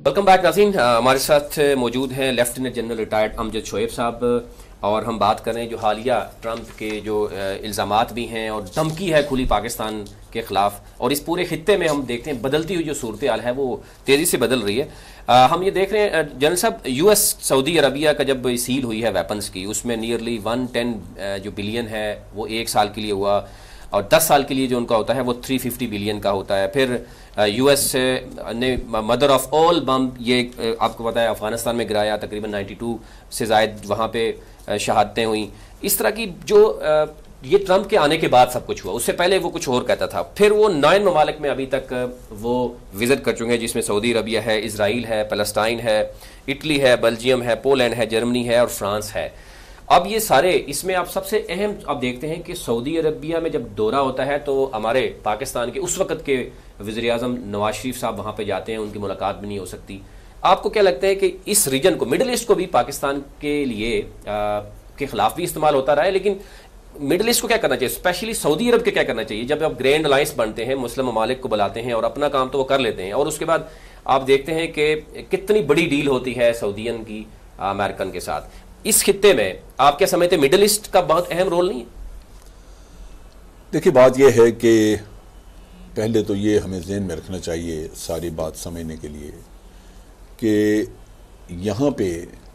Welcome back ناظرین، ہمارے ساتھ موجود ہیں lieutenant general retired Amjad Shoaib صاحب، اور ہم بات کر رہے ہیں جو حالیہ ٹرمپ کے جو الزامات بھی ہیں اور دھمکی ہے کھلی پاکستان کے خلاف، اور اس پورے خطے میں ہم دیکھتے ہیں بدلتی ہوئی جو صورتحال ہے وہ تیزی سے بدل رہی ہے۔ ہم یہ دیکھ رہے ہیں جنرل صاحب، یو ایس سعودی عربیہ کا جب سیل ہوئی ہے ویپنز کی، اس میں نیئرلی 110 جو بلین ہے وہ 1 سال کے لیے ہوا، اور 10 سال کے لیے جو ان کا ہوتا ہے وہ 350 بلین کا ہوتا ہے۔ پھر یو ایس نے مدر آف آل بم، یہ آپ کو پتا ہے افغانستان میں گرایا، تقریباً 92 سے زائد وہاں پہ شہادتیں ہوئیں۔ اس طرح کی جو یہ ٹرمپ کے آنے کے بعد سب کچھ ہوا، اس سے پہلے وہ کچھ اور کہتا تھا۔ پھر وہ 9 ممالک میں ابھی تک وہ وزٹ کر چکے ہیں، جس میں سعودی عربیہ ہے، اسرائیل ہے، پیلسٹائن ہے، اٹلی ہے، بیلجیم ہے، پولینڈ ہے، جرمنی ہے اور فرانس ہے۔ اب یہ سارے، اس میں آپ سب سے اہم آپ دیکھتے ہیں کہ سعودی عربیہ میں جب دورہ ہوتا ہے تو ہمارے پاکستان کے اس وقت کے وزیر اعظم نواز شریف صاحب وہاں پہ جاتے ہیں، ان کی ملاقات بھی نہیں ہو سکتی۔ آپ کو کیا لگتا ہے کہ اس ریجن کو، مڈل ایسٹ کو بھی پاکستان کے لیے کے خلاف بھی استعمال ہوتا رہا ہے، لیکن مڈل ایسٹ کو کیا کرنا چاہیے، اسپیشلی سعودی عرب کے کیا کرنا چاہیے؟ جب آپ گرینڈ الائنس بنتے ہیں، مسلم ممالک کو بلاتے ہیں اور اپنا کام تو وہ کر لیتے ہیں، اور اس کے بعد آپ دیکھتے ہیں کہ کتنی بڑی ڈیل ہوتی ہے سعودین کی امریکن کے ساتھ۔ اس خطے میں آپ کیا سمجھتے ہیں مڈل ایسٹ کا بہت اہم رول نہیں ہے؟ دیکھیے، بات یہ ہے کہ پہلے تو یہ ہمیں ذہن میں رکھنا چاہیے ساری بات سمجھنے کے لیے کہ یہاں پہ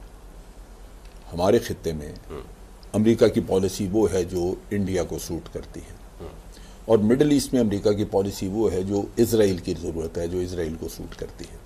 ہمارے خطے میں امریکہ کی پالیسی وہ ہے جو انڈیا کو سوٹ کرتی ہے، اور مڈل ایسٹ میں امریکہ کی پالیسی وہ ہے جو اسرائیل کی ضرورت ہے، جو اسرائیل کو سوٹ کرتی ہے۔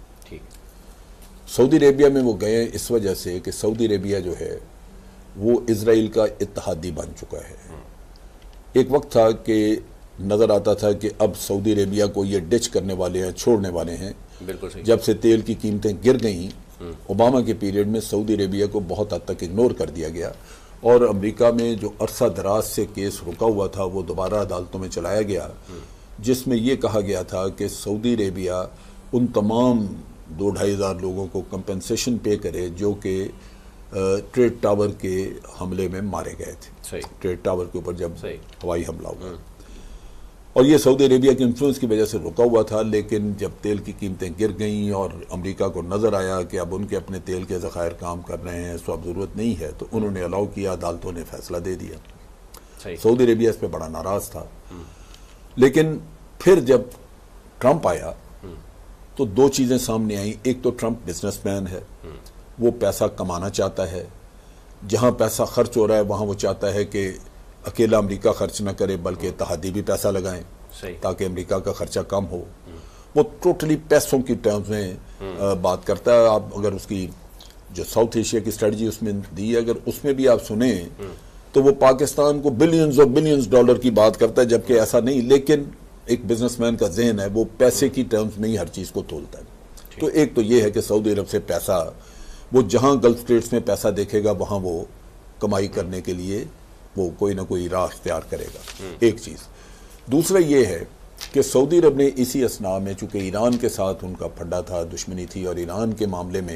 سعودی عربیہ میں وہ گئے اس وجہ سے کہ سعودی عربیہ جو ہے وہ اسرائیل کا اتحادی بن چکا ہے۔ ایک وقت تھا کہ نظر آتا تھا کہ اب سعودی عربیہ کو یہ ڈچ کرنے والے ہیں، چھوڑنے والے ہیں۔ بالکل صحیح۔ جب سے تیل کی قیمتیں گر گئیں، اوباما کے پیریڈ میں سعودی عربیہ کو بہت حد تک اگنور کر دیا گیا، اور امریکہ میں جو عرصہ دراز سے کیس رکا ہوا تھا وہ دوبارہ عدالتوں میں چلایا گیا، جس میں یہ کہا گیا تھا کہ سعودی عربیہ ان تمام 2-2.5 ہزار لوگوں کو کمپنسیشن پے کرے جو کہ ٹریڈ ٹاور کے حملے میں مارے گئے تھے، ٹریڈ ٹاور کے اوپر جب ہوائی حملہ ہوا، اور یہ سعودی عربیہ کے انفلوئنس کی وجہ سے رکا ہوا تھا۔ لیکن جب تیل کی قیمتیں گر گئیں اور امریکہ کو نظر آیا کہ اب ان کے اپنے تیل کے ذخائر کام کر رہے ہیں، تو اب ضرورت نہیں ہے، تو انہوں نے الاؤ کیا، عدالتوں نے فیصلہ دے دیا۔ سعودی عربیہ اس پہ بڑا ناراض تھا، لیکن پھر جب ٹرمپ آیا تو 2 چیزیں سامنے آئیں۔ ایک تو ٹرمپ بزنس مین ہے، وہ پیسہ کمانا چاہتا ہے، جہاں پیسہ خرچ ہو رہا ہے وہاں وہ چاہتا ہے کہ اکیلا امریکہ خرچ نہ کرے بلکہ اتحادی بھی پیسہ لگائیں تاکہ امریکہ کا خرچہ کم ہو۔ وہ ٹوٹلی پیسوں کی ٹرمز میں بات کرتا ہے۔ آپ اگر اس کی جو ساؤتھ ایشیا کی اسٹریٹجی اس میں دی ہے، اگر اس میں بھی آپ سنیں تو وہ پاکستان کو بلینز اور بلینز ڈالر کی بات کرتا ہے، جبکہ ایسا نہیں، لیکن ایک بزنس مین کا ذہن ہے، وہ پیسے کی ٹرمز میں ہی ہر چیز کو تولتا ہے۔ تو ایک تو یہ ہے کہ سعودی عرب سے پیسہ، وہ جہاں گلف اسٹیٹس میں پیسہ دیکھے گا وہاں وہ کمائی کرنے کے لیے وہ کوئی نہ کوئی راہ اختیار کرے گا، ایک چیز۔ دوسرا یہ ہے کہ سعودی عرب نے اسی اثناء میں، چونکہ ایران کے ساتھ ان کا پھڈا تھا، دشمنی تھی، اور ایران کے معاملے میں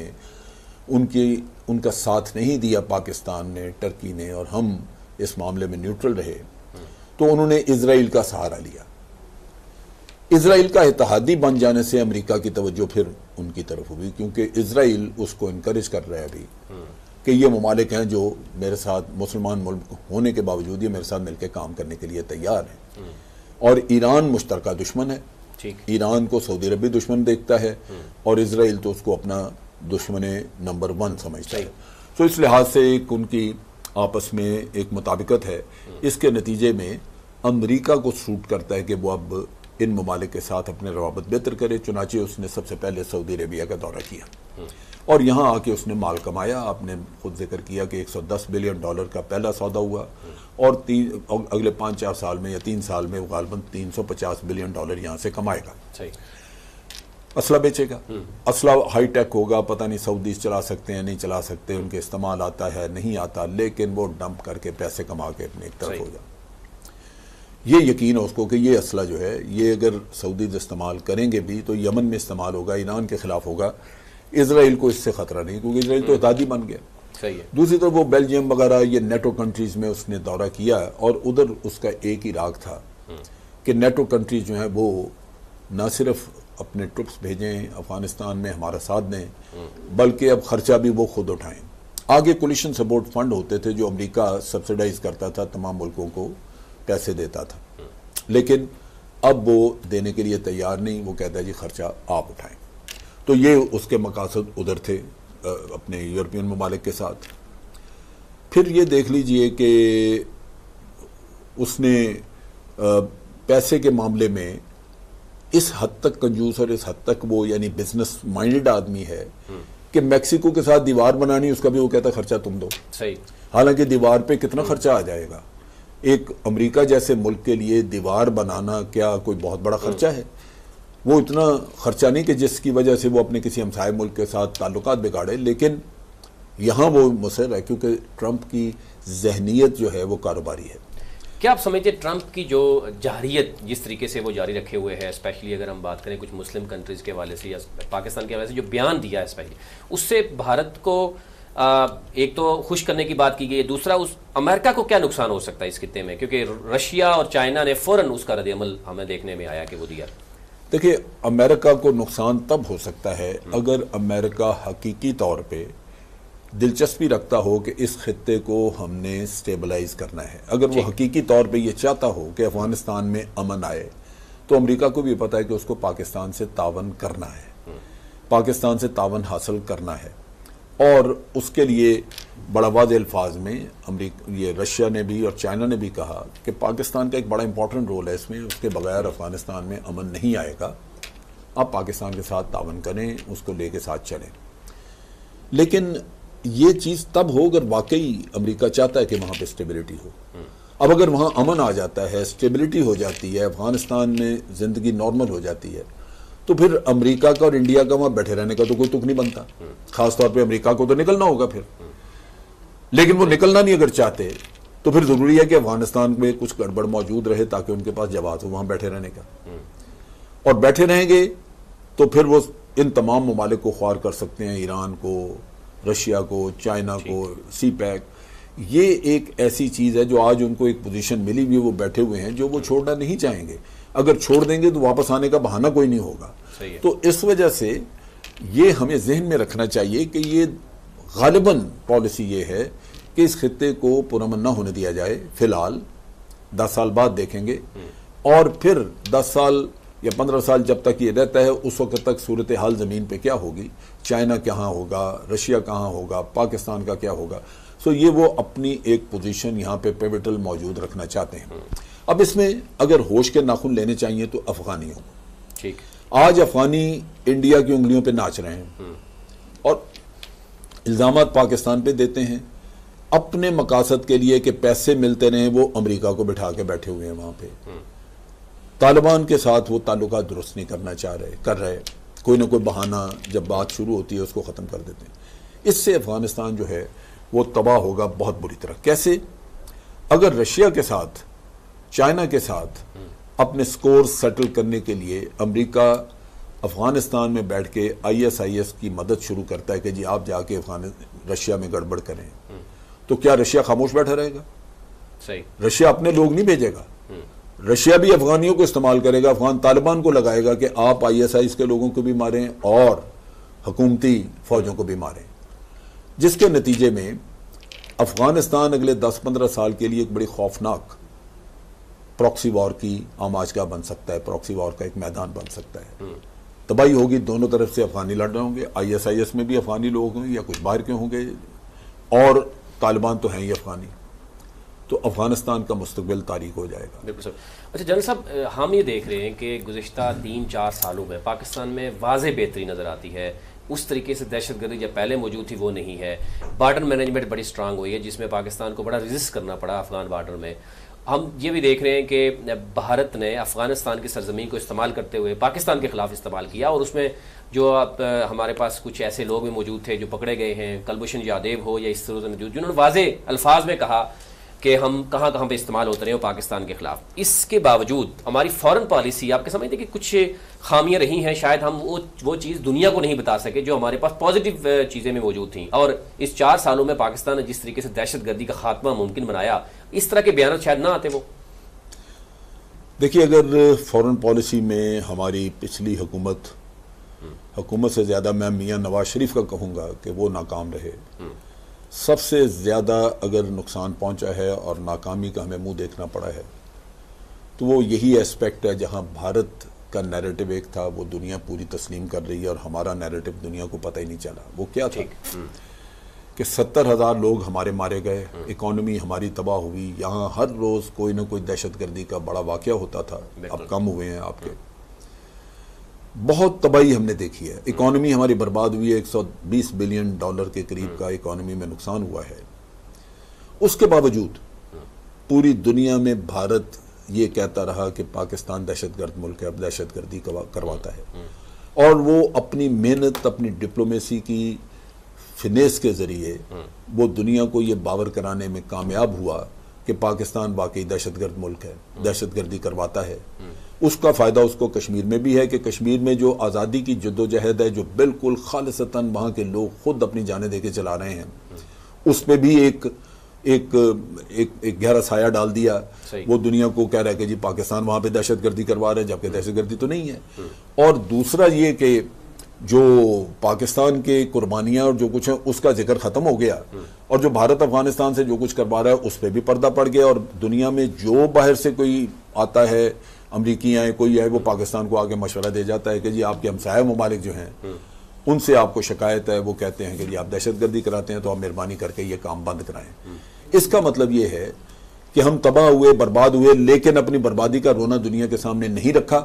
ان کا ساتھ نہیں دیا پاکستان نے، ٹرکی نے، اور ہم اس معاملے میں نیوٹرل رہے، تو انہوں نے اسرائیل کا سہارا لیا۔ اسرائیل کا اتحادی بن جانے سے امریکہ کی توجہ پھر ان کی طرف ہوئی، کیونکہ اسرائیل اس کو انکریج کر رہا ہے ابھی کہ یہ ممالک ہیں جو میرے ساتھ، مسلمان ملک ہونے کے باوجود یہ میرے ساتھ مل کے کام کرنے کے لیے تیار ہیں، اور ایران مشترکہ دشمن ہے۔ ایران کو سعودی عرب بھی دشمن دیکھتا ہے، اور اسرائیل تو اس کو اپنا دشمن نمبر 1 سمجھتا ہے۔ تو اس لحاظ سے ایک ان کی آپس میں ایک مطابقت ہے۔ اس کے نتیجے میں امریکہ کو سوٹ کرتا ہے کہ وہ اب ان ممالک کے ساتھ اپنے روابط بہتر کرے، چنانچہ اس نے سب سے پہلے سعودی عربیہ کا دورہ کیا، اور یہاں آ کے اس نے مال کمایا۔ آپ نے خود ذکر کیا کہ $110 بلین کا پہلا سودا ہوا، اور اگلے 5-4 سال میں یا 3 سال میں وہ غالباً $350 بلین یہاں سے کمائے گا۔ اسلحہ بیچے گا، اسلحہ ہائی ٹیک ہوگا، پتہ نہیں سعودیز چلا سکتے ہیں نہیں چلا سکتے، ان کے استعمال آتا ہے نہیں آتا، لیکن وہ ڈمپ کر کے پیسے کما کے اپنے ایک طرف ہو جائے۔ یہ یقین ہے اس کو کہ یہ اسلحہ جو ہے یہ اگر سعودیز استعمال کریں گے بھی تو یمن میں استعمال ہوگا، ایران کے خلاف ہوگا، اسرائیل کو اس سے خطرہ نہیں، کیونکہ اسرائیل تو اتحادی بن گیا۔ دوسری طرف وہ بیلجیم وغیرہ یہ نیٹو کنٹریز میں اس نے دورہ کیا، اور ادھر اس کا ایک ہی راگ تھا کہ نیٹو کنٹریز جو ہیں وہ نہ صرف اپنے ٹرپس بھیجیں افغانستان میں ہمارا ساتھ دیں، بلکہ اب خرچہ بھی وہ خود اٹھائیں۔ آگے کولیشن سپورٹ فنڈ ہوتے تھے جو امریکہ سبسیڈائز کرتا تھا، تمام ملکوں کو پیسے دیتا تھا، لیکن اب وہ دینے کے لیے تیار نہیں، وہ کہتا ہے جی خرچہ آپ اٹھائیں۔ تو یہ اس کے مقاصد ادھر تھے اپنے یورپین ممالک کے ساتھ۔ پھر یہ دیکھ لیجئے کہ اس نے پیسے کے معاملے میں اس حد تک کنجوس اور اس حد تک وہ یعنی بزنس مائنڈڈ آدمی ہے کہ میکسیکو کے ساتھ دیوار بنانی اس کا بھی وہ کہتا خرچہ تم دو۔ صحیح۔ حالانکہ دیوار پہ کتنا خرچہ آ جائے گا، ایک امریکہ جیسے ملک کے لیے دیوار بنانا کیا کوئی بہت بڑا خرچہ ہے؟ وہ اتنا خرچہ نہیں کہ جس کی وجہ سے وہ اپنے کسی ہمسائے ملک کے ساتھ تعلقات بگاڑے، لیکن یہاں وہ مصر ہے کیونکہ ٹرمپ کی ذہنیت جو ہے وہ کاروباری ہے۔ کیا آپ سمجھتے ہیں ٹرمپ کی جو جارحیت جس طریقے سے وہ جاری رکھے ہوئے ہے، اسپیشلی اگر ہم بات کریں کچھ مسلم کنٹریز کے حوالے سے یا پاکستان کے حوالے سے جو بیان دیا ہے اسپیشلی، اس سے بھارت کو ایک تو خوش کرنے کی بات کی گئی ہے، دوسرا اس امریکہ کو کیا نقصان ہو سکتا ہے اس خطے میں؟ کیونکہ رشیا اور چائنا نے فوراً اس کا رد عمل ہمیں دیکھنے میں آیا کہ وہ دیا۔ دیکھیں، امریکہ کو نقصان تب ہو سکتا ہے اگر امریکہ حقیقی طور پہ دلچسپی رکھتا ہو کہ اس خطے کو ہم نے سٹیبلائز کرنا ہے۔ اگر وہ حقیقی طور پہ یہ چاہتا ہو کہ افغانستان میں امن آئے تو امریکہ کو بھی پتہ ہے کہ اس کو پاکستان سے تعاون کرنا ہے، پاکستان سے تعاون حاصل کرنا ہے، اور اس کے لیے بڑا واضح الفاظ میں یہ رشیا نے بھی اور چائنا نے بھی کہا کہ پاکستان کا ایک بڑا امپورٹنٹ رول ہے اس میں، اس کے بغیر افغانستان میں امن نہیں آئے گا، آپ پاکستان کے ساتھ تعاون کریں، اس کو لے کے ساتھ چلیں۔ لیکن یہ چیز تب ہو اگر واقعی امریکہ چاہتا ہے کہ وہاں پہ سٹیبلٹی ہو۔ اب اگر وہاں امن آ جاتا ہے، سٹیبلٹی ہو جاتی ہے، افغانستان میں زندگی نارمل ہو جاتی ہے، تو پھر امریکہ کا اور انڈیا کا وہاں بیٹھے رہنے کا تو کوئی تک نہیں بنتا، خاص طور پہ امریکہ کو تو نکلنا ہوگا پھر۔ لیکن وہ نکلنا نہیں اگر چاہتے تو پھر ضروری ہے کہ افغانستان میں کچھ گڑبڑ موجود رہے تاکہ ان کے پاس جواز ہو وہاں بیٹھے رہنے کا، اور بیٹھے رہیں گے تو پھر وہ ان تمام ممالک کو خوار کر سکتے ہیں، ایران کو، رشیا کو، چائنا کو، سی پیک۔ یہ ایک ایسی چیز ہے جو آج ان کو ایک پوزیشن ملی ہوئی، وہ بیٹھے ہوئے ہیں جو وہ چھوڑنا نہیں چاہیں گے، اگر چھوڑ دیں گے تو واپس آنے کا بہانہ کوئی نہیں ہوگا۔ تو اس وجہ سے یہ ہمیں ذہن میں رکھنا چاہیے کہ یہ غالباً پالیسی یہ ہے کہ اس خطے کو پرامن نہ ہونے دیا جائے فی الحال، 10 سال بعد دیکھیں گے، اور پھر 10 سال یا 15 سال جب تک یہ رہتا ہے اس وقت تک صورتحال زمین پہ کیا ہوگی، چائنا کہاں ہوگا، رشیا کہاں ہوگا، پاکستان کا کیا ہوگا۔ سو یہ وہ اپنی ایک پوزیشن یہاں پہ پیوٹل موجود رکھنا چاہتے ہیں۔ اب اس میں اگر ہوش کے ناخن لینے چاہیے تو افغانی ہوں۔ ٹھیک، آج افغانی انڈیا کی انگلیوں پہ ناچ رہے ہیں اور الزامات پاکستان پہ دیتے ہیں اپنے مقاصد کے لیے کہ پیسے ملتے رہیں، وہ امریکہ کو بٹھا کے بیٹھے ہوئے ہیں وہاں پہ۔ طالبان کے ساتھ وہ تعلقات درست نہیں کرنا کر رہے، کوئی نہ کوئی بہانہ جب بات شروع ہوتی ہے اس کو ختم کر دیتے ہیں۔ اس سے افغانستان جو ہے وہ تباہ ہوگا بہت بری طرح۔ کیسے؟ اگر رشیا کے ساتھ، چائنا کے ساتھ اپنے سکور سیٹل کرنے کے لیے امریکہ افغانستان میں بیٹھ کے ISIS کی مدد شروع کرتا ہے کہ جی آپ جا کے رشیا میں گڑبڑ کریں، تو کیا رشیا خاموش بیٹھا رہے گا؟ صحیح۔ رشیا اپنے لوگ نہیں بھیجے گا، رشیا بھی افغانیوں کو استعمال کرے گا، افغان طالبان کو لگائے گا کہ آپ ISIS کے لوگوں کو بھی ماریں اور حکومتی فوجوں کو بھی ماریں، جس کے نتیجے میں افغانستان اگلے 10-15 سال کے لیے ایک بڑی خوفناک پراکسی وار کی آماجگاہ بن سکتا ہے، پراکسی وار کا ایک میدان بن سکتا ہے۔ تباہی ہوگی، دونوں طرف سے افغانی لڑ رہے ہوں گے، ISIS میں بھی افغانی لوگ ہوں گے یا کچھ باہر کے ہوں گے، اور طالبان تو ہیں ہی افغانی، تو افغانستان کا مستقبل تاریک ہو جائے گا۔ بالکل سر۔ اچھا جنرل صاحب، ہم یہ دیکھ رہے ہیں کہ گزشتہ 3-4 سالوں میں پاکستان میں واضح بہتری نظر آتی ہے، اس طریقے سے دہشت گردی جب پہلے موجود تھی وہ نہیں ہے، بارڈر مینجمنٹ بڑی سٹرانگ ہوئی ہے جس میں پاکستان کو بڑا ریزسٹ کرنا پڑا افغان بارڈر میں۔ ہم یہ بھی دیکھ رہے ہیں کہ بھارت نے افغانستان کی سرزمین کو استعمال کرتے ہوئے پاکستان کے خلاف استعمال کیا، اور اس میں جو ہمارے پاس کچھ ایسے لوگ بھی موجود تھے جو پکڑے گئے ہیں، کلبھوشن یادیو ہو یا اس طرح سے موجود، جنہوں نے واضح الفاظ میں کہا کہ ہم کہاں کہاں پہ استعمال ہوتے رہے ہو پاکستان کے خلاف۔ اس کے باوجود ہماری فورن پالیسی، آپ کے سمجھتے ہیں کہ کچھ خامیاں رہی ہیں، شاید ہم وہ چیز دنیا کو نہیں بتا سکے جو ہمارے پاس پازیٹیو چیزیں میں موجود تھیں، اور اس 4 سالوں میں پاکستان نے جس طریقے سے دہشت گردی کا خاتمہ ممکن بنایا، اس طرح کے بیانات شاید نہ آتے وہ۔ دیکھیے اگر فورن پالیسی میں ہماری پچھلی حکومت سے زیادہ میں میاں نواز شریف کا کہوں گا کہ وہ ناکام رہے. سب سے زیادہ اگر نقصان پہنچا ہے اور ناکامی کا ہمیں منہ دیکھنا پڑا ہے تو وہ یہی ایسپیکٹ ہے جہاں بھارت کا نیریٹو ایک تھا وہ دنیا پوری تسلیم کر رہی ہے اور ہمارا نیریٹو دنیا کو پتہ ہی نہیں چلا. وہ کیا تھا کہ 70,000 لوگ ہمارے مارے گئے, اکانومی ہماری تباہ ہوئی, یہاں ہر روز کوئی نہ کوئی دہشت گردی کا بڑا واقعہ ہوتا تھا. اب کم ہوئے ہیں آپ کے, بہت تباہی ہم نے دیکھی ہے, اکانومی ہماری برباد ہوئی ہے, $120 بلین کے قریب کا اکانومی میں نقصان ہوا ہے. اس کے باوجود پوری دنیا میں بھارت یہ کہتا رہا کہ پاکستان دہشت گرد ملک ہے, اب دہشت گردی کرواتا ہے, اور وہ اپنی محنت, اپنی ڈپلومیسی کی فنیس کے ذریعے وہ دنیا کو یہ باور کرانے میں کامیاب ہوا کہ پاکستان واقعی دہشت گرد ملک ہے, دہشت گردی کرواتا ہے. اس کا فائدہ اس کو کشمیر میں بھی ہے کہ کشمیر میں جو آزادی کی جدوجہد ہے جو بالکل خالصتاً وہاں کے لوگ خود اپنی جانیں دے کے چلا رہے ہیں, اس پہ بھی ایک گہرا سایہ ڈال دیا. وہ دنیا کو کہہ رہا ہے کہ جی پاکستان وہاں پہ دہشت گردی کروا رہا ہے, جبکہ دہشت گردی تو نہیں ہے. اور دوسرا یہ کہ جو پاکستان کے قربانیاں اور جو کچھ ہے اس کا ذکر ختم ہو گیا, اور جو بھارت افغانستان سے جو کچھ کروا رہا ہے اس پہ بھی پردہ پڑ گیا. اور دنیا میں جو باہر سے کوئی آتا ہے, امریکی آئے کوئی ہے, وہ پاکستان کو آگے مشورہ دے جاتا ہے کہ جی آپ کے ہمسایہ ممالک جو ہیں ان سے آپ کو شکایت ہے, وہ کہتے ہیں کہ جی آپ دہشت گردی کراتے ہیں تو آپ مہربانی کر کے یہ کام بند کرائیں. اس کا مطلب یہ ہے کہ ہم تباہ ہوئے, برباد ہوئے, لیکن اپنی بربادی کا رونا دنیا کے سامنے نہیں رکھا,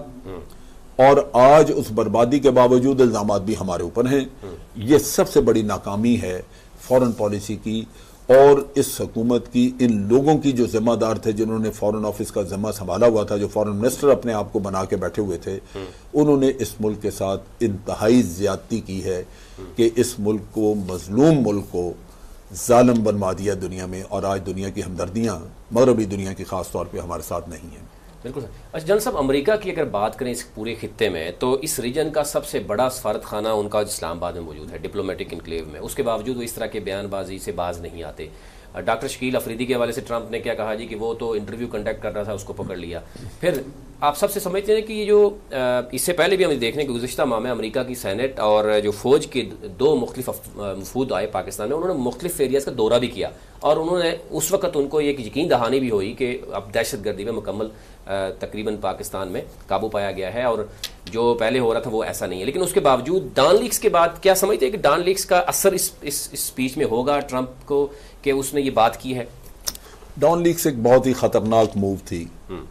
اور آج اس بربادی کے باوجود الزامات بھی ہمارے اوپر ہیں. یہ سب سے بڑی ناکامی ہے فورن پالیسی کی, اور اس حکومت کی, ان لوگوں کی جو ذمہ دار تھے جنہوں نے فورن آفس کا ذمہ سنبھالا ہوا تھا, جو فورن منسٹر اپنے آپ کو بنا کے بیٹھے ہوئے تھے, انہوں نے اس ملک کے ساتھ انتہائی زیادتی کی ہے کہ اس ملک کو, مظلوم ملک کو ظالم بنوا دیا دنیا میں. اور آج دنیا کی ہمدردیاں مغربی دنیا کی خاص طور پہ ہمارے ساتھ نہیں ہیں. بالکل سر. اچھا جنرل صاحب, امریکہ کی اگر بات کریں اس پورے خطے میں تو اس ریجن کا سب سے بڑا سفارت خانہ ان کا اسلام آباد میں موجود ہے, ڈپلومیٹک انکلیو میں. اس کے باوجود وہ اس طرح کے بیان بازی سے باز نہیں آتے. ڈاکٹر شکیل افریدی کے حوالے سے ٹرمپ نے کیا کہا جی کہ وہ تو انٹرویو کنڈکٹ کر رہا تھا, اس کو پکڑ لیا. پھر آپ سب سے سمجھتے ہیں کہ یہ جو اس سے پہلے بھی ہم دیکھنے کہ گزشتہ ماہ میں امریکہ کی سینٹ اور جو فوج کے 2 مختلف وفود آئے پاکستان میں, انہوں نے مختلف ایریاز کا دورہ بھی کیا, اور انہوں نے اس وقت ان کو یہ یقین دہانی بھی ہوئی کہ اب دہشت گردی میں مکمل تقریباً پاکستان میں قابو پایا گیا ہے, اور جو پہلے ہو رہا تھا وہ ایسا نہیں ہے. لیکن اس کے باوجود ڈان لیکس کے بعد کیا سمجھتے ہیں کہ ڈان لیکس کا اثر اس اسپیچ میں ہوگا ٹرمپ کو کہ اس نے یہ بات کی ہے؟ ڈان لیکس ایک بہت ہی خطرناک موو تھی,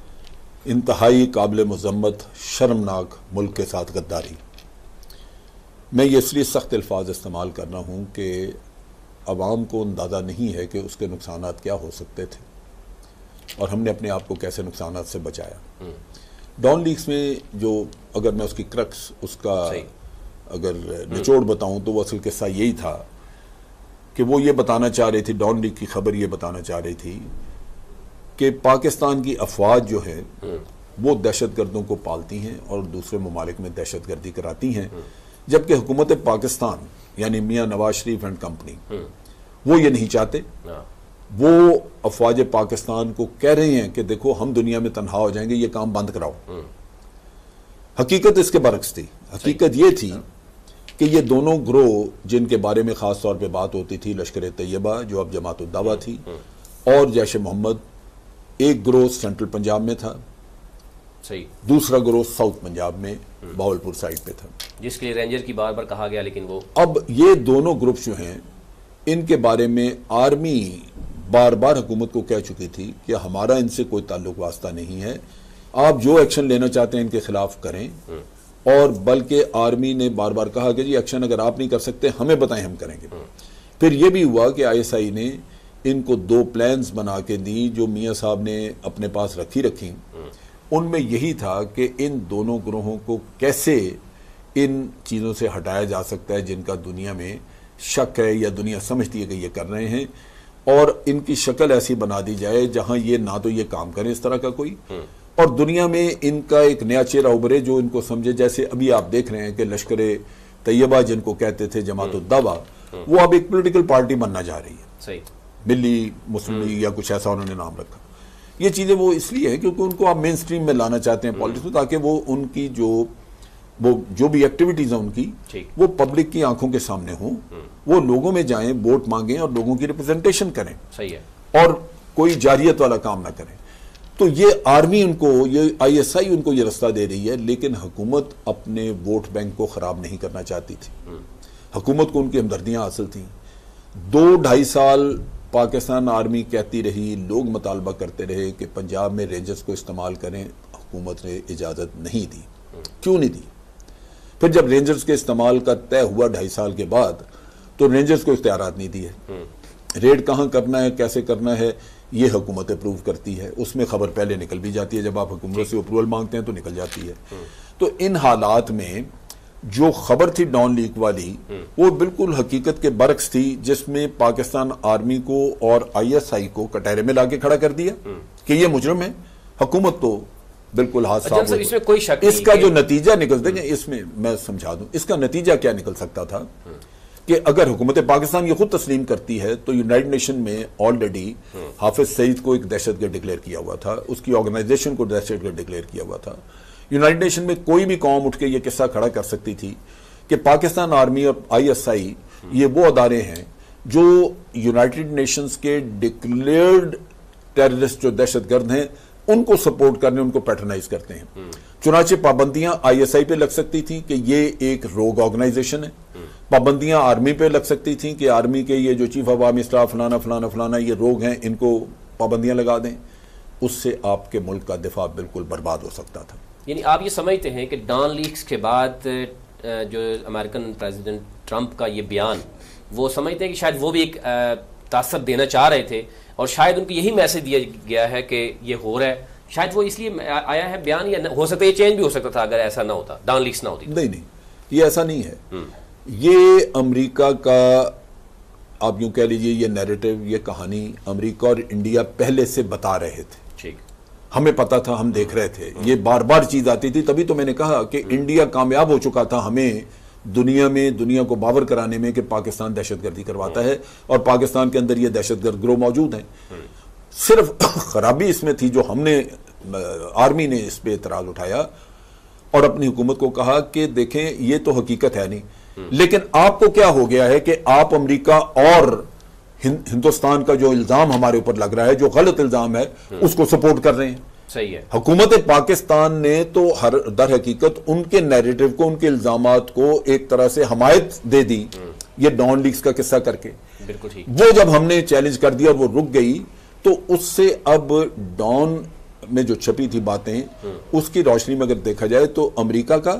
انتہائی قابل مذمت, شرمناک, ملک کے ساتھ غداری. میں یہ اس لیے سخت الفاظ استعمال کر رہا ہوں کہ عوام کو اندازہ نہیں ہے کہ اس کے نقصانات کیا ہو سکتے تھے اور ہم نے اپنے آپ کو کیسے نقصانات سے بچایا. ڈان لیکس میں جو, اگر میں اس کی کرکس, اس کا اگر نچوڑ بتاؤں تو وہ اصل قصہ یہی تھا کہ وہ یہ بتانا چاہ رہی تھی, ڈان لیک کی خبر یہ بتانا چاہ رہی تھی کہ پاکستان کی افواج جو ہے وہ دہشت گردوں کو پالتی ہیں اور دوسرے ممالک میں دہشت گردی کراتی ہیں, جبکہ حکومت پاکستان یعنی میاں نواز شریف اینڈ کمپنی وہ یہ نہیں چاہتے. وہ افواج پاکستان کو کہہ رہے ہیں کہ دیکھو ہم دنیا میں تنہا ہو جائیں گے, یہ کام بند کراؤ. حقیقت اس کے برعکس تھی. حقیقت یہ تھی کہ یہ دونوں گروہ جن کے بارے میں خاص طور پہ بات ہوتی تھی, لشکر طیبہ جو اب جماعت الدعوہ تھی, اور جیش محمد, ایک گروہ سینٹرل پنجاب میں تھا, دوسرا گروہ ساؤتھ پنجاب میں باولپور سائڈ پہ تھا, جس کے لیے رینجر کی بار بار کہا گیا. لیکن وہ اب یہ دونوں گروپ جو ہیں ان کے بارے میں آرمی بار بار حکومت کو کہہ چکی تھی کہ ہمارا ان سے کوئی تعلق واسطہ نہیں ہے, آپ جو ایکشن لینا چاہتے ہیں ان کے خلاف کریں. اور بلکہ آرمی نے بار بار کہا کہ جی ایکشن اگر آپ نہیں کر سکتے ہمیں بتائیں, ہم کریں گے. پھر یہ بھی ہوا کہ ISI نے ان کو 2 پلانز بنا کے دی جو میاں صاحب نے اپنے پاس رکھی. ان میں یہی تھا کہ ان دونوں گروہوں کو کیسے ان چیزوں سے ہٹایا جا سکتا ہے جن کا دنیا میں شک ہے یا دنیا سمجھتی ہے کہ یہ کر رہے ہیں, اور ان کی شکل ایسی بنا دی جائے جہاں یہ نہ تو یہ کام کریں اس طرح کا کوئی, اور دنیا میں ان کا ایک نیا چہرہ ابھرے جو ان کو سمجھے. جیسے ابھی آپ دیکھ رہے ہیں کہ لشکر طیبہ جن کو کہتے تھے جماعت الدعوہ, وہ اب ایک پولیٹیکل پارٹی بننا جا رہی ہے, ملی مسلم لیگ یا کچھ ایسا انہوں نے نام رکھا. یہ چیزیں وہ اس لیے ہیں کیونکہ ان کو آپ مین سٹریم میں لانا چاہتے ہیں پالیٹکس میں، تاکہ وہ ان کی جو بھی ایکٹیویٹیز ہیں ان کی وہ پبلک کی آنکھوں کے سامنے ہوں، وہ لوگوں میں جائیں، ووٹ مانگیں اور لوگوں کی ریپرزنٹیشن کریں، صحیح ہے، اور کوئی جاریت والا کام نہ کریں۔ تو یہ آرمی ان کو، یہ آئی ایس آئی ان کو یہ رستہ دے رہی ہے، لیکن حکومت اپنے ووٹ بینک کو خراب نہیں کرنا چاہتی تھی۔ حکومت کو ان کی ہمدردیاں حاصل تھیں۔ 2-2.5 سال پاکستان آرمی کہتی رہی، لوگ مطالبہ کرتے رہے کہ پنجاب میں رینجرز کو استعمال کریں، حکومت نے اجازت نہیں دی۔ کیوں نہیں دی؟ پھر جب رینجرز کے استعمال کا طے ہوا 2.5 سال کے بعد، تو رینجرز کو اختیارات نہیں دیے۔ ریڈ کہاں کرنا ہے، کیسے کرنا ہے، یہ حکومت اپروو کرتی ہے، اس میں خبر پہلے نکل بھی جاتی ہے، جب آپ حکومت سے اپروول مانگتے ہیں تو نکل جاتی ہے۔ تو ان حالات میں جو خبر تھی ڈان لیک والی، وہ بالکل حقیقت کے برعکس تھی، جس میں پاکستان آرمی کو اور آئی ایس آئی کو کٹہرے میں لا کے کھڑا کر دیا کہ یہ مجرم ہے۔ حکومت تو بالکل ہاتھ صاف ہو، اس میں کوئی شک نہیں۔ اس کا جو نتیجہ نکل دیں گے، اس میں میں سمجھا دوں اس کا نتیجہ کیا نکل سکتا تھا کہ اگر حکومت پاکستان یہ خود تسلیم کرتی ہے تو یونائٹڈ نیشن میں آلریڈی حافظ سعید کو ایک دہشت گرد ڈکلیئر کیا ہوا تھا، اس کی آرگنائزیشن کو دہشت گرد ڈکلیئر کیا ہوا تھا۔ یونائٹڈ نیشن میں کوئی بھی قوم اٹھ کے یہ قصہ کھڑا کر سکتی تھی کہ پاکستان آرمی اور آئی ایس آئی یہ وہ ادارے ہیں جو یونائٹڈ نیشنز کے ڈکلیئرڈ ٹیررسٹ جو دہشت گرد ہیں ان کو سپورٹ کرنے، ان کو پیٹرنائز کرتے ہیں۔ چنانچہ پابندیاں آئی ایس آئی پہ لگ سکتی تھیں کہ یہ ایک روگ آرگنائزیشن ہے، پابندیاں آرمی پہ لگ سکتی تھیں کہ آرمی کے یہ جو چیف آف آرمی اسٹاف فلانا فلانا فلانا یہ روگ ہیں، ان کو پابندیاں لگا دیں۔ اس سے آپ کے ملک کا دفاع بالکل برباد ہو سکتا تھا۔ یعنی آپ یہ سمجھتے ہیں کہ ڈان لیکس کے بعد جو امریکن پریزیڈنٹ ٹرمپ کا یہ بیان، وہ سمجھتے ہیں کہ شاید وہ بھی ایک تاثر دینا چاہ رہے تھے، اور شاید ان کو یہی میسج دیا گیا ہے کہ یہ ہو رہا ہے، شاید وہ اس لیے آیا ہے بیان، یا ہو سکتا ہے یہ چینج بھی ہو سکتا تھا اگر ایسا نہ ہوتا، ڈان لیکس نہ ہوتی؟ نہیں، یہ ایسا نہیں ہے۔ یہ امریکہ کا، آپ یوں کہہ لیجئے، یہ نیریٹو، یہ کہانی امریکہ اور انڈیا پہلے سے بتا رہے تھے۔ ٹھیک، ہمیں پتا تھا، ہم دیکھ رہے تھے، یہ بار بار چیز آتی تھی، تبھی تو میں نے کہا کہ انڈیا کامیاب ہو چکا تھا ہمیں دنیا کو باور کرانے میں کہ پاکستان دہشت گردی کرواتا ہے، اور پاکستان کے اندر یہ دہشت گرد گروہ موجود ہیں۔ صرف خرابی اس میں تھی جو ہم نے، آرمی نے اس پہ اعتراض اٹھایا اور اپنی حکومت کو کہا کہ دیکھیں یہ تو حقیقت ہے نہیں، لیکن آپ کو کیا ہو گیا ہے کہ آپ امریکہ اور ہندوستان کا جو الزام ہمارے اوپر لگ رہا ہے، جو غلط الزام ہے، اس کو سپورٹ کر رہے ہیں۔ صحیح ہے۔ حکومت پاکستان نے تو در حقیقت ان کے نیریٹو کو، ان کے الزامات کو ایک طرح سے حمایت دے دی، یہ ڈان لیکس کا قصہ کر کے۔ بالکل ٹھیک۔ وہ جب ہم نے چیلنج کر دیا اور وہ رک گئی، تو اس سے اب ڈان میں جو چھپی تھی باتیں، اس کی روشنی میں اگر دیکھا جائے تو امریکہ کا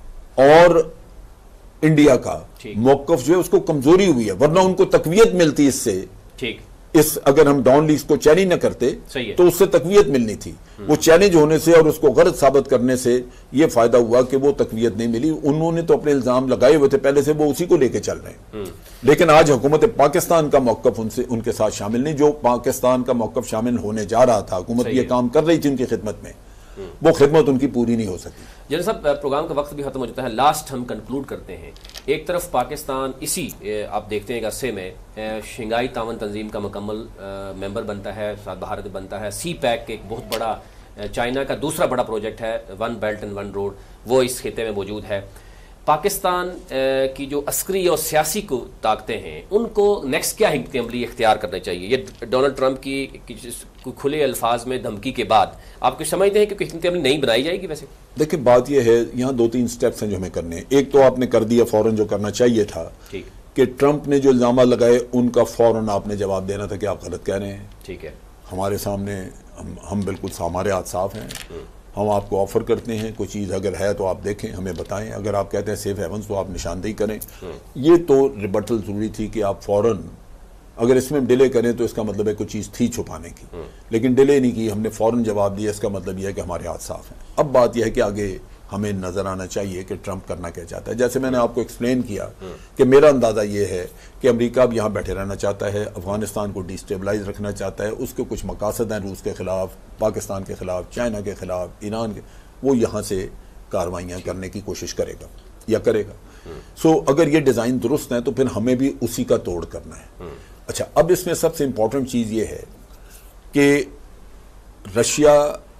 اور انڈیا کا موقف جو ہے اس کو کمزوری ہوئی ہے، ورنہ ان کو تقویت ملتی اس سے۔ ٹھیک، اگر ہم ڈان لیکس کو چیلنج نہ کرتے تو اس سے تقویت ملنی تھی۔ وہ چیلنج ہونے سے اور اس کو غلط ثابت کرنے سے یہ فائدہ ہوا کہ وہ تقویت نہیں ملی۔ انہوں نے تو اپنے الزام لگائے ہوئے تھے پہلے سے، وہ اسی کو لے کے چل رہے ہیں۔ لیکن آج حکومت پاکستان کا موقف ان کے ساتھ شامل نہیں، جو پاکستان کا موقف شامل ہونے جا رہا تھا، حکومت یہ کام کر رہی تھی ان کی خدمت میں، وہ خدمت ان کی پوری نہیں ہو سکی۔ جنرل صاحب، پروگرام کا وقت بھی ختم ہو جاتا ہے، لاسٹ ہم کنکلوڈ کرتے ہیں۔ ایک طرف پاکستان اسی آپ دیکھتے ہیں عرصے میں شنگھائی تعاون تنظیم کا مکمل ممبر بنتا ہے، ساتھ بھارت بنتا ہے، سی پیک کے ایک بہت بڑا، چائنا کا دوسرا بڑا پروجیکٹ ہے one belt and one road, وہ اس خطے میں موجود ہے۔ پاکستان کی جو عسکری اور سیاسی کو طاقتیں ہیں، ان کو نیکسٹ کیا حکمت عملی اختیار کرنا چاہیے؟ یہ ڈونلڈ ٹرمپ کی کھلے الفاظ میں دھمکی کے بعد آپ کچھ سمجھتے ہیں کہ حکمت عملی نہیں بنائی جائے گی؟ ویسے دیکھیں بات یہ ہے، یہاں 2-3 سٹیپس ہیں جو ہمیں کرنے ہیں۔ ایک تو آپ نے کر دیا فوراً جو کرنا چاہیے تھا، کہ ٹرمپ نے جو الزامات لگائے ان کا فوراً آپ نے جواب دینا تھا کہ آپ غلط کہہ رہے ہیں۔ ٹھیک ہے، ہمارے سامنے ہم بالکل ہمارے ہاتھ صاف ہیں، ہم آپ کو آفر کرتے ہیں، کوئی چیز اگر ہے تو آپ دیکھیں، ہمیں بتائیں، اگر آپ کہتے ہیں سیف ہیونز تو آپ نشاندہی کریں۔ یہ تو ریبٹل ضروری تھی کہ آپ فوراً، اگر اس میں ڈیلے کریں تو اس کا مطلب ہے کوئی چیز تھی چھپانے کی، لیکن ڈیلے نہیں کی، ہم نے فوراً جواب دیا، اس کا مطلب یہ ہے کہ ہمارے ہاتھ صاف ہیں۔ اب بات یہ ہے کہ آگے ہمیں نظر آنا چاہیے کہ ٹرمپ کرنا کیا چاہتا ہے۔ جیسے میں نے آپ کو ایکسپلین کیا کہ میرا اندازہ یہ ہے کہ امریکہ اب یہاں بیٹھے رہنا چاہتا ہے، افغانستان کو ڈی اسٹیبلائز رکھنا چاہتا ہے، اس کے کچھ مقاصد ہیں روس کے خلاف، پاکستان کے خلاف، چائنا کے خلاف، ایران کے، وہ یہاں سے کاروائیاں کرنے کی کوشش کرے گا یا کرے گا۔ اگر یہ ڈیزائن درست ہے تو پھر ہمیں بھی اسی کا توڑ کرنا ہے۔ اچھا، اب اس میں سب سے امپورٹنٹ چیز یہ ہے کہ رشیا،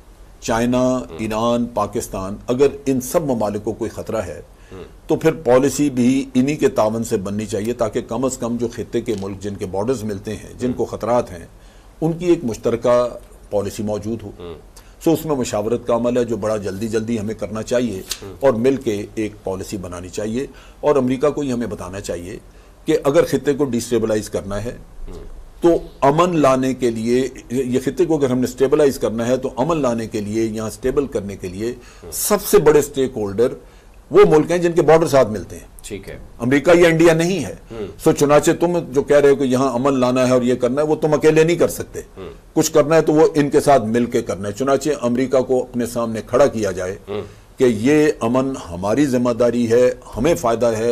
چائنا، ایران، پاکستان، اگر ان سب ممالک کو کوئی خطرہ ہے تو پھر پالیسی بھی انہی کے تعاون سے بننی چاہیے، تاکہ کم از کم جو خطے کے ملک جن کے بارڈرز ملتے ہیں، جن کو خطرات ہیں، ان کی ایک مشترکہ پالیسی موجود ہو۔ سو اس میں مشاورت کا عمل ہے جو بڑا جلدی ہمیں کرنا چاہیے، اور مل کے ایک پالیسی بنانی چاہیے، اور امریکہ کو یہ ہمیں بتانا چاہیے کہ اگر خطے کو ڈیسٹیبلائز کرنا ہے تو امن لانے کے لیے، یہ خطے کو اگر ہم نے سٹیبلائز کرنا ہے تو امن لانے کے لیے، یہاں سٹیبل کرنے کے لیے سب سے بڑے سٹیک ہولڈر وہ ملک ہیں جن کے بارڈر ساتھ ملتے ہیں۔ ٹھیک ہے، امریکہ یا انڈیا نہیں ہے۔ سو چنانچہ تم جو کہہ رہے ہو کہ یہاں امن لانا ہے اور یہ کرنا ہے، وہ تم اکیلے نہیں کر سکتے، کچھ کرنا ہے تو وہ ان کے ساتھ مل کے کرنا ہے۔ چنانچہ امریکہ کو اپنے سامنے کھڑا کیا جائے کہ یہ امن ہماری ذمہ داری ہے، ہمیں فائدہ ہے،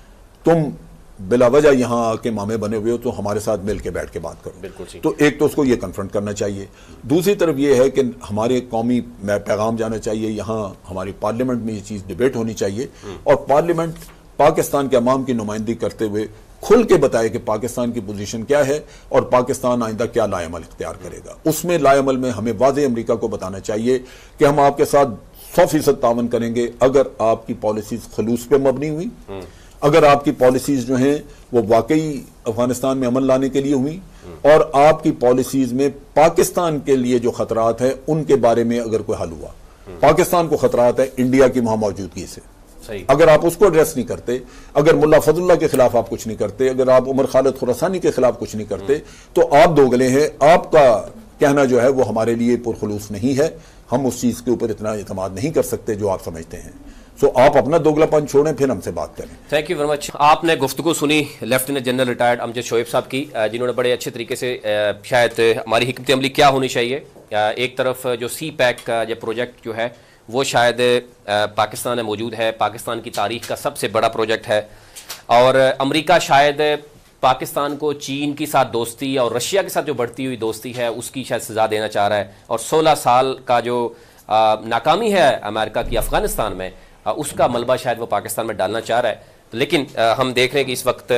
تم بلا وجہ یہاں آ کے مامے بنے ہوئے ہو تو ہمارے ساتھ مل کے بیٹھ کے بات کرو۔ بالکل، تو ایک تو اس کو یہ کنفرنٹ کرنا چاہیے، دوسری طرف یہ ہے کہ ہمارے قومی پیغام جانا چاہیے، یہاں ہماری پارلیمنٹ میں یہ چیز ڈیبیٹ ہونی چاہیے، اور پارلیمنٹ پاکستان کے عوام کی نمائندگی کرتے ہوئے کھل کے بتائے کہ پاکستان کی پوزیشن کیا ہے اور پاکستان آئندہ کیا لائے عمل اختیار کرے گا۔ اس میں لائے عمل میں ہمیں واضح امریکہ کو بتانا چاہیے کہ ہم آپ کے ساتھ 100% تعاون کریں گے اگر آپ کی پالیسیز خلوص پہ مبنی ہوئی، اگر آپ کی پالیسیز جو ہیں وہ واقعی افغانستان میں امن لانے کے لیے ہوئی، اور آپ کی پالیسیز میں پاکستان کے لیے جو خطرات ہیں ان کے بارے میں اگر کوئی حل ہوا۔ پاکستان کو خطرات ہے انڈیا کی وہاں موجودگی سے، اگر آپ اس کو ایڈریس نہیں کرتے، اگر ملا فضل اللہ کے خلاف آپ کچھ نہیں کرتے، اگر آپ عمر خالد خراسانی کے خلاف کچھ نہیں کرتے، تو آپ دوگلے ہیں۔ آپ کا کہنا جو ہے وہ ہمارے لیے پرخلوص نہیں ہے، ہم اس چیز کے اوپر اتنا اعتماد نہیں کر سکتے جو آپ سمجھتے ہیں۔ سو آپ اپنا دوگلا پن چھوڑیں، پھر ہم سے بات کریں۔ Thank you very much. آپ نے گفتگو سنی lieutenant general retired Amjad Shoaib صاحب کی، جنہوں نے بڑے اچھے طریقے سے شاید ہماری حکمت عملی کیا ہونی چاہیے۔ ایک طرف جو سی پیک کا جو پروجیکٹ جو ہے وہ شاید پاکستان میں موجود ہے، پاکستان کی تاریخ کا سب سے بڑا پروجیکٹ ہے، اور امریکہ شاید پاکستان کو چین کے ساتھ دوستی اور رشیا کے ساتھ جو بڑھتی ہوئی دوستی ہے اس کی شاید سزا دینا چاہ رہا ہے، اور 16 سال کا جو ناکامی ہے امریکہ کی افغانستان میں، اس کا ملبہ شاید وہ پاکستان میں ڈالنا چاہ رہا ہے۔ لیکن ہم دیکھ رہے ہیں کہ اس وقت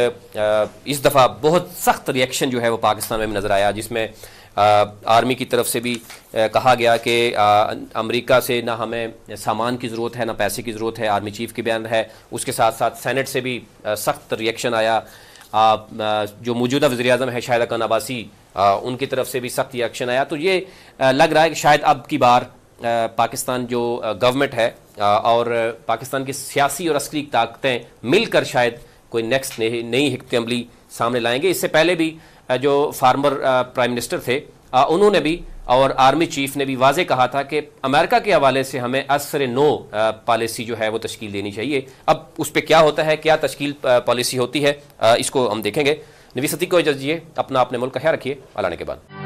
اس دفعہ بہت سخت ری ایکشن جو ہے وہ پاکستان میں نظر آیا، جس میں آرمی کی طرف سے بھی کہا گیا کہ امریکہ سے نہ ہمیں سامان کی ضرورت ہے نہ پیسے کی ضرورت ہے، آرمی چیف کی بیان ہے۔ اس کے ساتھ ساتھ سینٹ سے بھی سخت ری ایکشن آیا، جو موجودہ وزیر اعظم ہے شاہد خاقان عباسی، ان کی طرف سے بھی سخت ری ایکشن آیا۔ تو یہ لگ رہا ہے کہ شاید اب کی بار پاکستان جو گورنمنٹ ہے اور پاکستان کی سیاسی اور عسکری طاقتیں مل کر شاید کوئی نیکسٹ نئی حکمت عملی سامنے لائیں گے۔ اس سے پہلے بھی جو فارمر پرائم منسٹر تھے انہوں نے بھی اور آرمی چیف نے بھی واضح کہا تھا کہ امریکہ کے حوالے سے ہمیں اثر نو پالیسی جو ہے وہ تشکیل دینی چاہیے۔ اب اس پہ کیا ہوتا ہے، کیا تشکیل پالیسی ہوتی ہے، اس کو ہم دیکھیں گے۔ نوید ستی کو اجازت دیجیے، اپنا اپنے ملک کا خیال رکھیے، اللہ نے کے بعد۔